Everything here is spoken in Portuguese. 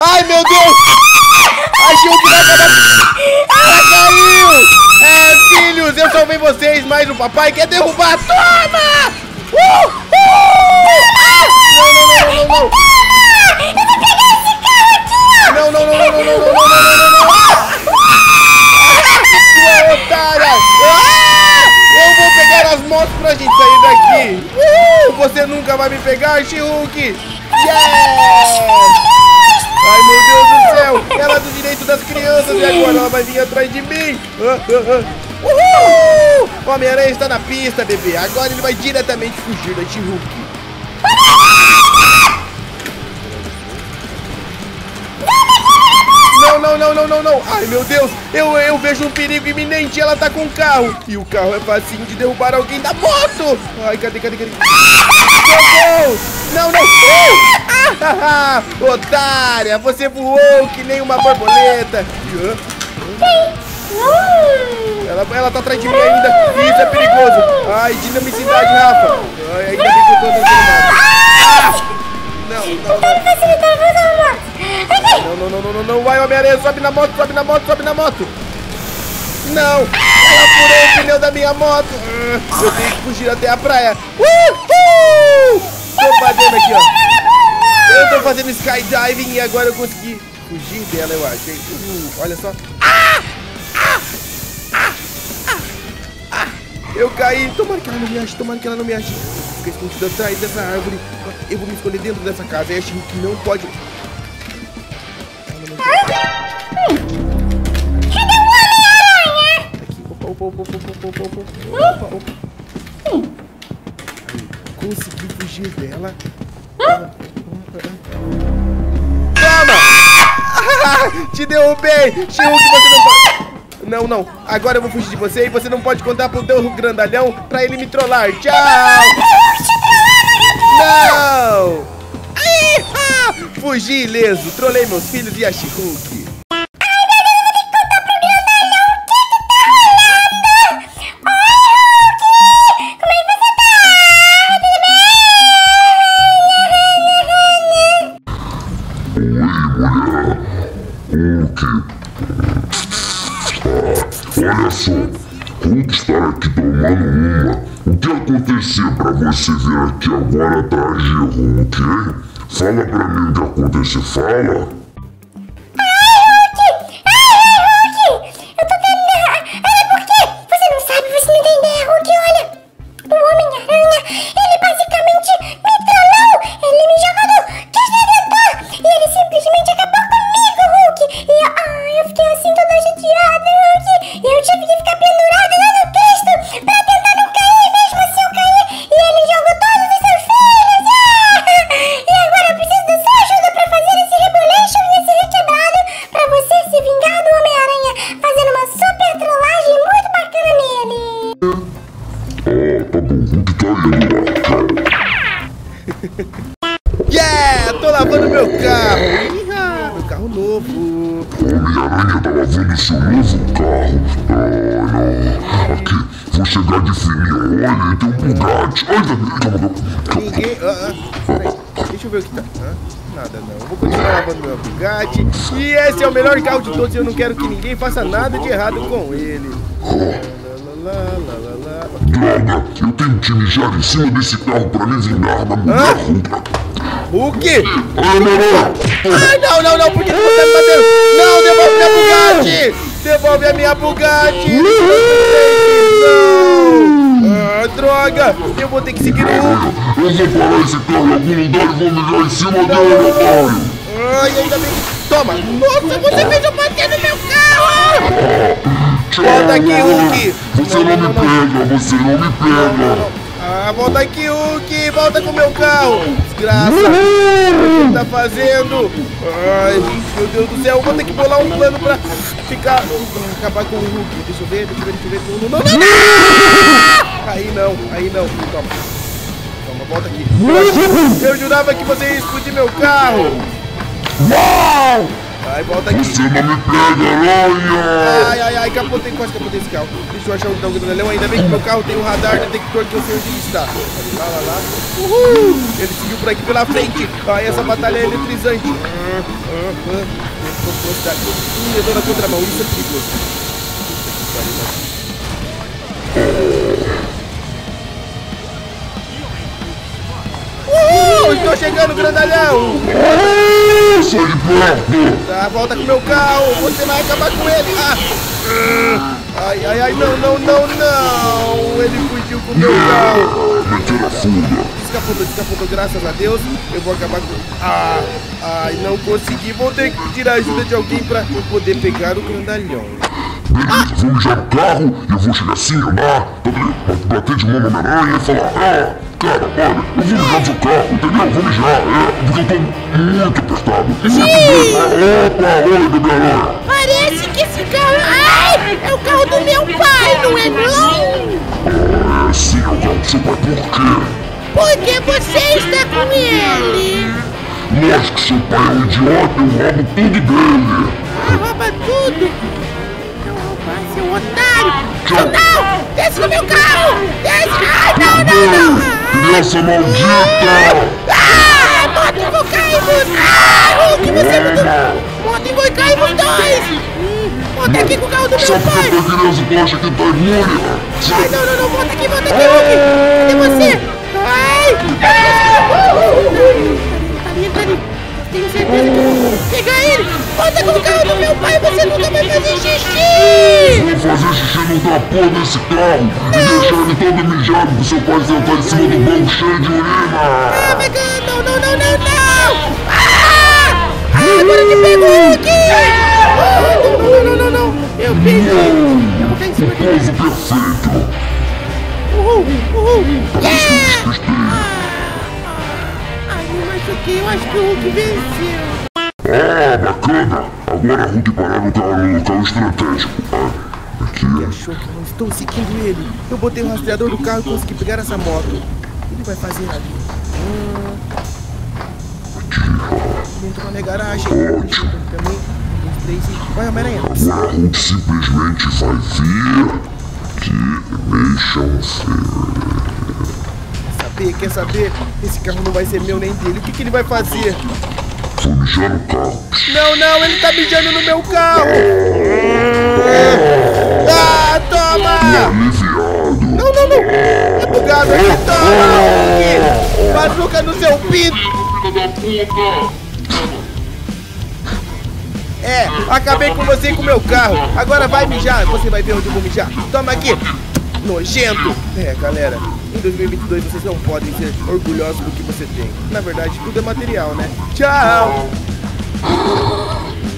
Ai, meu Deus! A She-Hulk vai acabar... Ela caiu! Filhos, eu salvei vocês, mas o papai quer derrubar. Toma! Não! Não! Não! Sua otária! Eu vou pegar as motos pra gente sair daqui! Você nunca vai me pegar, She-Hulk! Yes! Ai, meu Deus do céu! Ela é do direito das crianças e agora ela vai vir atrás de mim! Uhul! O Homem-Aranha está na pista, bebê! Agora ele vai diretamente fugir da She-Hulk! Não! Ai, meu Deus! Eu vejo um perigo iminente! Ela tá com um carro! E o carro é facinho de derrubar alguém da moto! Ai, cadê? Não! Otária! Você voou que nem uma borboleta! Ela tá atrás de mim ainda! Isso é perigoso! Ai, dinamicidade, Rafa! Ai, ainda bem que eu tô dando nada! Não, vai, Homem-Aranha, sobe na moto! Não! Ela furou o pneu da minha moto! Eu tenho que fugir até a praia! Tô fazendo aqui, ó! Eu tô fazendo skydiving e agora eu consegui fugir dela, eu acho, hein? Olha só! Eu caí! Tomara que ela não me ache! Fica escondido atrás dessa árvore! Eu vou me esconder dentro dessa casa e a She-Hulk não pode... Cadê o Homem-Aranha? Opa. Consegui fugir dela. Toma! Te derrubei! She-Hulk, você não pode... Não. Agora eu vou fugir de você e você não pode contar pro teu grandalhão pra ele me trollar. Tchau! Não! Fugi ileso. Trolei meus filhos e a She-Hulk. Olha só, Hulk estar aqui tomando uma. O que aconteceu pra você vir aqui agora atrás de Hulk, hein? Fala pra mim o que aconteceu, fala. Yeah! Tô lavando meu carro! Meu carro novo! Homem-Aranha tá lavando seu novo carro? Não. Aqui, vou chegar de fininho. Olha, tem um Bugatti. Ninguém... Peraí, deixa eu ver o que tá... Nada não, eu vou continuar lavando meu Bugatti. E esse é o melhor carro de todos. Eu não quero que ninguém faça nada de errado com ele. Droga, eu tenho que mijar em cima desse carro pra me vingar da mulher Hulk. Hulk? Ai, não, por que você tá me batendo? Não, devolve minha Bugatti! Devolve a minha Bugatti! Não! Droga! Eu vou ter que seguir o Hulk! Eu vou parar esse carro em algum lugar e vou mijar em cima dele, otário! Ai, ainda bem que... Toma! Nossa, você fez eu bater no meu carro! Volta aqui, Hulk! Você não me pega! Volta aqui, Hulk! Volta com o meu carro! Desgraça! O que ele tá fazendo? Ai, meu Deus do céu! Eu vou ter que bolar um plano pra ficar... acabar com o Hulk. Deixa eu ver. Não! Aí não. Toma, volta aqui. Eu jurava que você ia explodir meu carro! Ai, volta aqui. Você não me pega, aranha! Ai, capotei, quase capotei esse carro. Deixa eu achar o grandalhão. Ainda bem que meu carro tem um radar detector que eu sei onde ele está. Lá. Uhul! Ele seguiu por aqui pela frente. Ai, essa batalha é eletrizante. Eu tô na contramão, isso é perigoso. Estou chegando, grandalhão! Sai de perto! Tá, volta com meu carro! Você vai acabar com ele! Ai, não! Ele fugiu com o meu carro! Meteu a fuga! Descapotou, graças a Deus! Eu vou acabar com... Ai, não consegui! Vou ter que tirar a ajuda de alguém pra poder pegar o grandalhão! Beleza, vou mijar no carro e eu vou chegar assim, andar, bater de mão na minha aranha e falar: cara, olha, eu vou mijar no seu carro, entendeu? Vou mijar, porque eu tô muito apertado. Opa, oi, bebê aranha. Parece que esse carro... Ai, é o carro do meu pai, não é não? Sim, é o carro do seu pai, por quê? Porque você está com ele. Lógico que seu pai é um idiota, eu roubo tudo dele. Rouba tudo. Seu otário! Não! Desce do meu carro! Desce! Ai, não! Criança maldita! Moto e vou cair vos... Hulk, você mudou! Moto e vou cair vos dois! Volta aqui com o carro do meu pai! Sabe pai! que a criança tu acha que tá imune? Ai, não! Volta aqui, Hulk! Cadê você? Ai! Tá ali! Tenho certeza que eu vou pegar ele! Volta com o carro do meu pai! Você nunca vai fazer xixi! Vou fazer xixi no tapô desse carro e deixar ele todo mijado pro seu pai sentar em cima do banco cheio de urina! Vai ganhar! Não! Agora te pegou aqui! Não! Eu peguei! Eu vou cair em cima dele! Pouso perfeito! Uhul! Yeah! Ai, me machuquei! Eu acho que o Hulk venceu! Bacana! Agora Hulk parar no local estratégico. Aqui. Ele achou que não estou seguindo ele. Eu botei o rastreador do carro e consegui pegar essa moto. O que ele vai fazer ali? Dentro da minha garagem. Ótimo. Também. 1, 2, 3 e... Vai, Homem-Aranha. Agora Hulk simplesmente vai vir que Mission Quer saber? Esse carro não vai ser meu nem dele. O que ele vai fazer? Vou mijar no carro. Não, ele tá mijando no meu carro! Toma! Aliviado. Não! É bugado aqui, toma! Bazuca no seu pinto! Filha da puta! Acabei com você e com o meu carro. Agora vai mijar, você vai ver onde eu vou mijar. Toma aqui! Nojento! Galera, em 2022 vocês não podem ser orgulhosos do que você tem. Na verdade, tudo é material, né? Tchau!